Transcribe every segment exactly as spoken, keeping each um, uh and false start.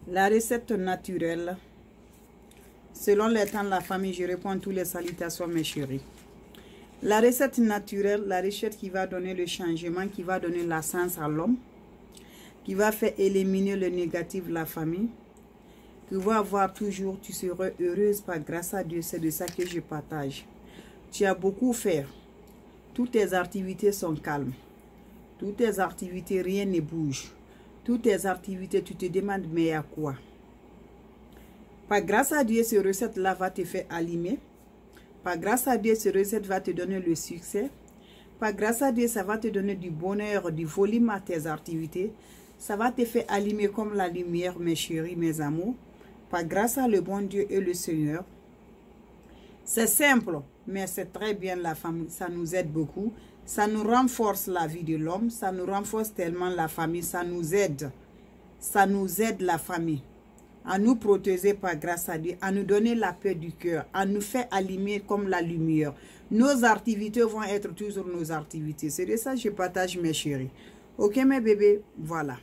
La recette naturelle. Selon les temps de la famille, je réponds à toutes les salutations, mes chéris. La recette naturelle, la recette qui va donner le changement, qui va donner la sens à l'homme, qui va faire éliminer le négatif de la famille, qui va avoir toujours, tu seras heureuse par grâce à Dieu, c'est de ça que je partage. Tu as beaucoup fait. Toutes tes activités sont calmes. Toutes tes activités, rien ne bouge. Toutes tes activités, tu te demandes, mais à quoi? Par grâce à Dieu, cette recette-là va te faire allumer. Par grâce à Dieu, cette recette va te donner le succès. Par grâce à Dieu, ça va te donner du bonheur, du volume à tes activités. Ça va te faire allumer comme la lumière, mes chéris, mes amours. Par grâce à le bon Dieu et le Seigneur. C'est simple, mais c'est très bien la famille. Ça nous aide beaucoup. Ça nous renforce la vie de l'homme. Ça nous renforce tellement la famille. Ça nous aide. Ça nous aide la famille. À nous protéger par grâce à Dieu. À nous donner la paix du cœur. À nous faire allumer comme la lumière. Nos activités vont être toujours nos activités. C'est de ça que je partage, mes chéris. Ok, mes bébés, voilà.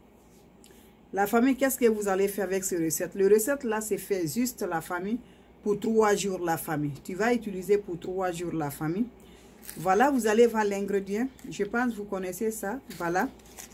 La famille, qu'est-ce que vous allez faire avec ces recettes? Le recette là, c'est fait juste la famille pour trois jours la famille. Tu vas utiliser pour trois jours la famille. Voilà, vous allez voir l'ingrédient. Je pense que vous connaissez ça. Voilà.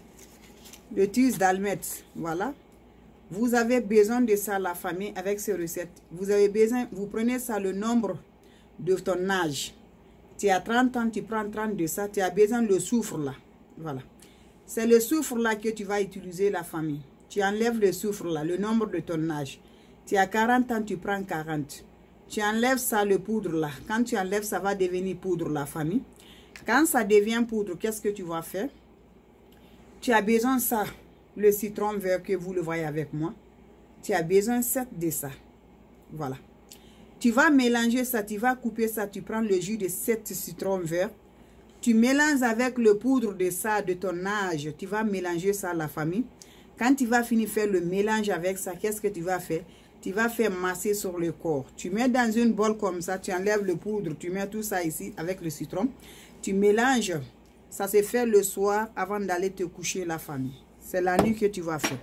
Le tuile d'almette. Voilà. Vous avez besoin de ça, la famille, avec ces recettes. Vous avez besoin, vous prenez ça, le nombre de ton âge. Tu as trente ans, tu prends trente de ça. Tu as besoin de soufre là. Voilà. C'est le soufre là que tu vas utiliser, la famille. Tu enlèves le soufre là, le nombre de ton âge. Tu as quarante ans, tu prends quarante. Tu enlèves ça, le poudre là. Quand tu enlèves, ça va devenir poudre, la famille. Quand ça devient poudre, qu'est-ce que tu vas faire? Tu as besoin de ça, le citron vert que vous le voyez avec moi. Tu as besoin sept de ça. Voilà. Tu vas mélanger ça, tu vas couper ça. Tu prends le jus de sept citrons verts. Tu mélanges avec le poudre de ça, de ton âge. Tu vas mélanger ça, la famille. Quand tu vas finir faire le mélange avec ça, qu'est-ce que tu vas faire? Tu vas faire masser sur le corps. Tu mets dans une bol comme ça, tu enlèves le poudre, tu mets tout ça ici avec le citron. Tu mélanges. Ça se fait le soir avant d'aller te coucher, la famille. C'est la nuit que tu vas faire.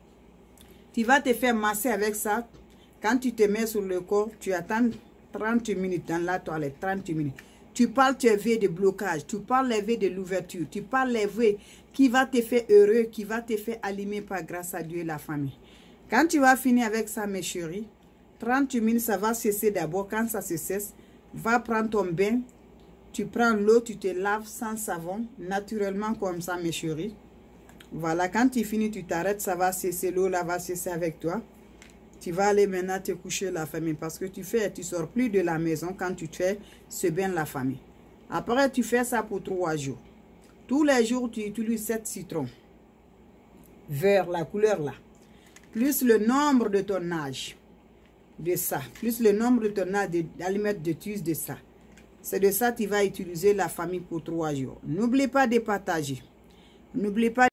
Tu vas te faire masser avec ça. Quand tu te mets sur le corps, tu attends trente minutes dans la toilette, trente minutes. Tu parles tes vœux de blocage, tu parles les vœux de l'ouverture, tu parles les vœux qui va te faire heureux, qui va te faire allumer par grâce à Dieu et la famille. Quand tu vas finir avec ça, mes chéris, trente minutes, ça va cesser d'abord. Quand ça se cesse, va prendre ton bain. Tu prends l'eau, tu te laves sans savon, naturellement comme ça, mes chéris. Voilà, quand tu finis, tu t'arrêtes, ça va cesser, l'eau là va cesser avec toi. Tu vas aller maintenant te coucher, la famille, parce que tu fais, tu sors plus de la maison quand tu fais ce bain, la famille. Après, tu fais ça pour trois jours. Tous les jours, tu utilises sept citrons. Vert, la couleur là. Plus le nombre de ton âge de ça. Plus le nombre de ton âge d'allumettes de tuile de ça. C'est de ça que tu vas utiliser, la famille, pour trois jours. N'oublie pas de partager. N'oublie pas